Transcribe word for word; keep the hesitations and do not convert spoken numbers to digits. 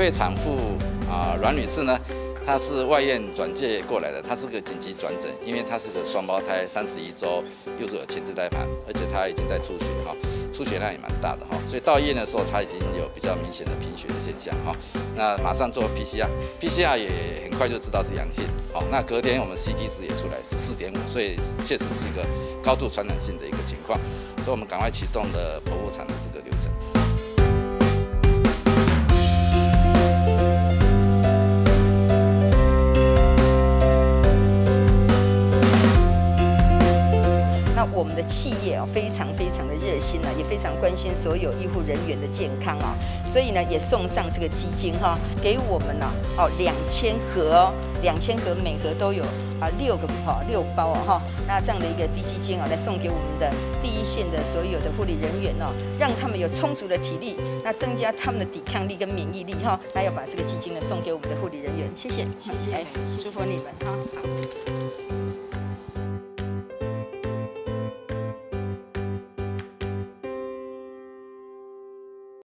位产妇啊阮女士呢，她是外院转介过来的，她是个紧急转诊，因为她是个双胞胎，三十一周，右手有前置胎盘，而且她已经在出血哈，出血量也蛮大的哈，所以到医院的时候，她已经有比较明显的贫血的现象哈。那马上做 P C R，P C R 也很快就知道是阳性，好，那隔天我们 C T 值也出来是四点五，所以确实是一个高度传染性的一个情况，所以我们赶快启动了剖腹产的这个流程。 我们的企业哦，非常非常的热心啊，也非常关心所有医护人员的健康啊，所以呢，也送上这个基金哈，给我们呢哦两千盒哦，两千盒每盒都有啊六个哈六包啊哈，那这样的一个低基金啊，来送给我们的第一线的所有的护理人员哦，让他们有充足的体力，那增加他们的抵抗力跟免疫力哈，那要把这个基金呢送给我们的护理人员，谢谢，谢谢，祝福你们哈。好。